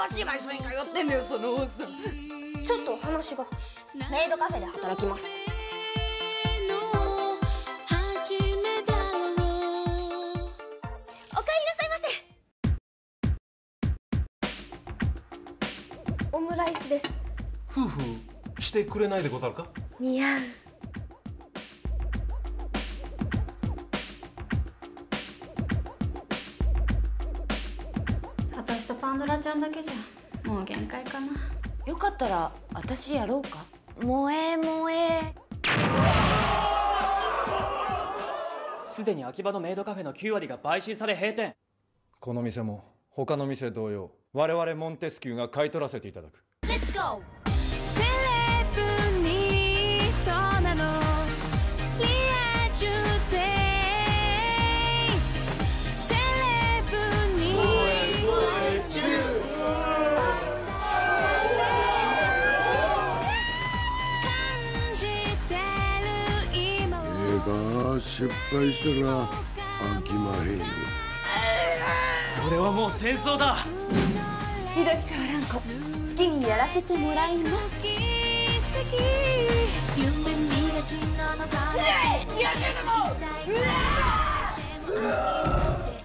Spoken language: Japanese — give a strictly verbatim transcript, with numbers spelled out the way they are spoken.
しい場所に通ってんだよそのおっさん。ちょっとお話が。メイドカフェで働きます。オムライスです。 夫婦してくれないでござるか。 似合う。 私とパンドラちゃんだけじゃもう限界かな。 よかったら私やろうか。萌え萌え。 すでに秋葉のメイドカフェのきゅうわりが買収され閉店。 この店も他の店同様、我々モンテスキューが買い取らせていただく。 レッツゴー。セレブニートなのリア充デイズ。セレブニート感じてる今を。 ええか、失敗したら飽きまへんよ。 これはもう戦争だ。 ひどきかわらんこ、好きにやらせてもらいます。 夢見がちなのか。 強い！にじゅうご！うわー！